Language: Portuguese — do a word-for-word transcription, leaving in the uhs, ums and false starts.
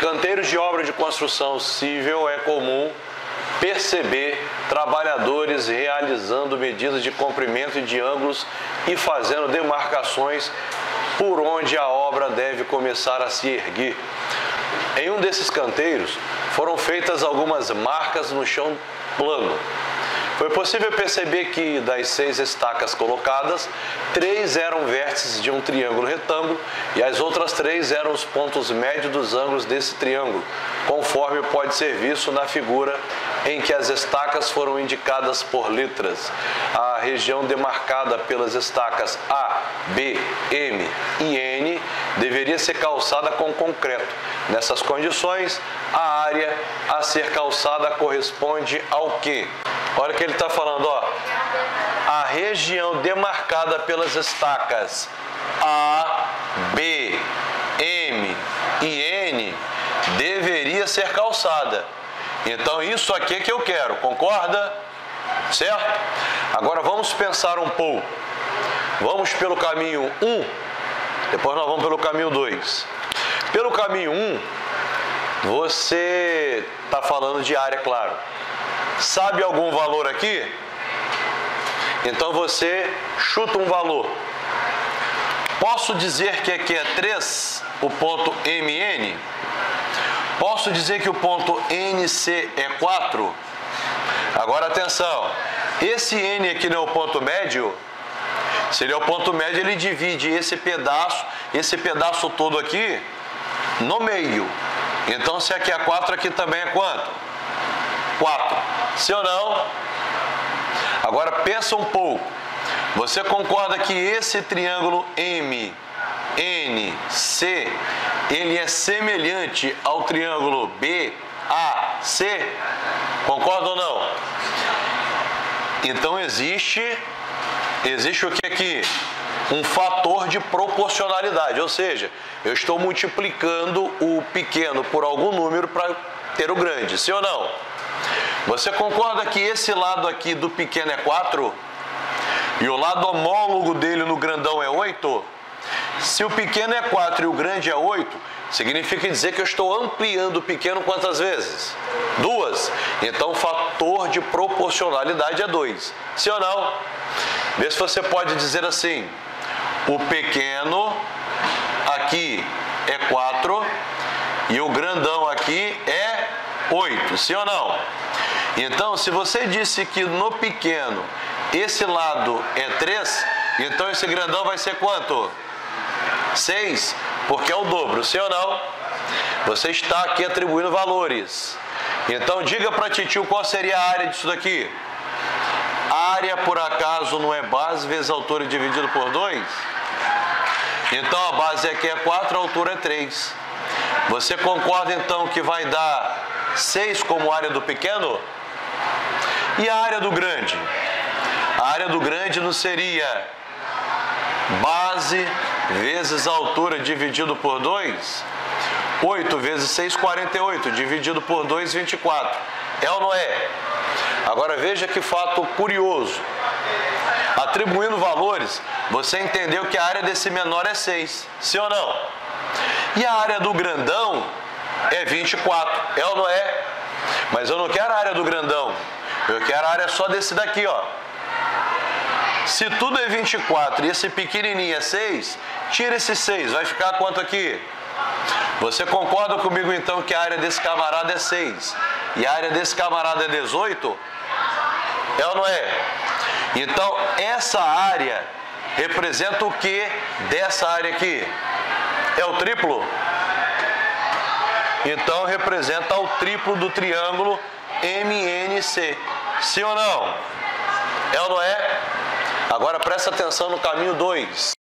canteiros de obra de construção civil é comum perceber trabalhadores realizando medidas de comprimento e de ângulos e fazendo demarcações por onde a obra deve começar a se erguer. Em um desses canteiros foram feitas algumas marcas no chão plano. Foi possível perceber que, das seis estacas colocadas, três eram vértices de um triângulo retângulo e as outras três eram os pontos médios dos ângulos desse triângulo, conforme pode ser visto na figura em que as estacas foram indicadas por letras. A região demarcada pelas estacas A, B, M e N deveria ser calçada com concreto. Nessas condições, a área a ser calçada corresponde ao quê? Olha o que ele está falando, ó. A região demarcada pelas estacas A, B, M e N deveria ser calçada. Então, isso aqui é que eu quero, concorda? Certo? Agora, vamos pensar um pouco. Vamos pelo caminho um, depois nós vamos pelo caminho dois. Pelo caminho um, você está falando de área, claro. Sabe algum valor aqui? Então você chuta um valor. Posso dizer que aqui é três, o ponto M N? Posso dizer que o ponto N C é quatro? Agora atenção, esse N aqui não é o ponto médio? Se ele é o ponto médio, ele divide esse pedaço, esse pedaço todo aqui, no meio. Então se aqui é quatro, aqui também é quanto? quatro. Sim ou não? Agora pensa um pouco. Você concorda que esse triângulo M, N, C, ele é semelhante ao triângulo B, A, C? Concorda ou não? Então existe, existe o que aqui? Um fator de proporcionalidade, ou seja, eu estou multiplicando o pequeno por algum número para ter o grande, sim ou não? Você concorda que esse lado aqui do pequeno é quatro? E o lado homólogo dele no grandão é oito? Se o pequeno é quatro e o grande é oito, significa dizer que eu estou ampliando o pequeno quantas vezes? Duas. Então o fator de proporcionalidade é dois. Sim ou não? Vê se você pode dizer assim: o pequeno aqui é quatro e o grandão aqui é oito. Sim ou não? Então, se você disse que no pequeno esse lado é três, então esse grandão vai ser quanto? seis, porque é o dobro, sim ou não? Você está aqui atribuindo valores. Então, diga para titio qual seria a área disso daqui. A área, por acaso, não é base vezes altura dividido por dois? Então, a base aqui é quatro, a altura é três. Você concorda, então, que vai dar seis como área do pequeno? E a área do grande? A área do grande não seria base vezes a altura dividido por dois? oito vezes seis, quarenta e oito. Dividido por dois, vinte e quatro. É ou não é? Agora veja que fato curioso. Atribuindo valores, você entendeu que a área desse menor é seis. Sim ou não? E a área do grandão é vinte e quatro. É ou não é? Mas eu não quero a área do grandão. Eu quero a área só desse daqui, ó. Se tudo é vinte e quatro e esse pequenininho é seis, tira esse seis. Vai ficar quanto aqui? Você concorda comigo, então, que a área desse camarada é seis e a área desse camarada é dezoito? É ou não é? Então, essa área representa o que dessa área aqui? É o triplo? Então, representa o triplo do triângulo M N C. Sim ou não? É ou não é? Agora, presta atenção no caminho dois.